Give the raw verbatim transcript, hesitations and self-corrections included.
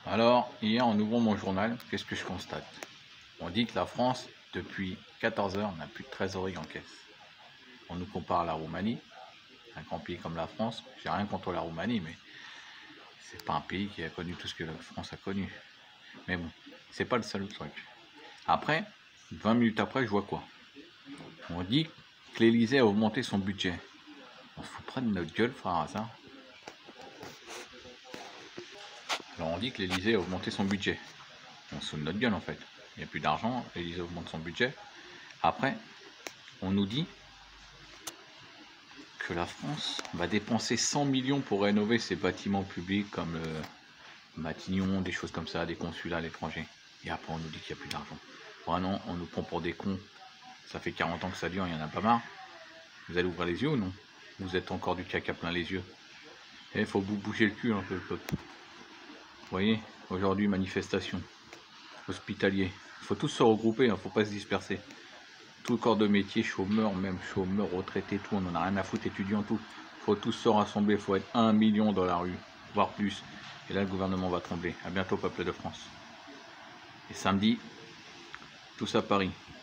Alors, hier, en ouvrant mon journal, qu'est-ce que je constate? On dit que la France, depuis quatorze heures, n'a plus de trésorerie en caisse. On nous compare à la Roumanie, un grand pays comme la France. J'ai rien contre la Roumanie, mais c'est pas un pays qui a connu tout ce que la France a connu. Mais bon, c'est pas le seul truc. Après, vingt minutes après, je vois quoi? On dit que l'Élysée a augmenté son budget. On se fout près de notre gueule, frère hasard. Alors on dit que l'Élysée a augmenté son budget. On se fout de notre gueule en fait. Il n'y a plus d'argent, l'Élysée augmente son budget. Après, on nous dit que la France va dépenser cent millions pour rénover ses bâtiments publics comme le Matignon, des choses comme ça, des consulats à l'étranger. Et après on nous dit qu'il n'y a plus d'argent. Vraiment, on nous prend pour des cons. Ça fait quarante ans que ça dure, il n'y en a pas marre. Vous allez ouvrir les yeux ou non? Vous êtes encore du caca plein les yeux. Et il faut vous bouger le cul un peu, le peuple. Vous voyez, aujourd'hui, manifestation, hospitalier. Il faut tous se regrouper, il ne faut pas se disperser. Tout le corps de métier, chômeurs, même chômeurs, retraités, tout, on n'en a rien à foutre, étudiants, tout. Il faut tous se rassembler, il faut être un million dans la rue, voire plus. Et là, le gouvernement va trembler. À bientôt, peuple de France. Et samedi, tous à Paris.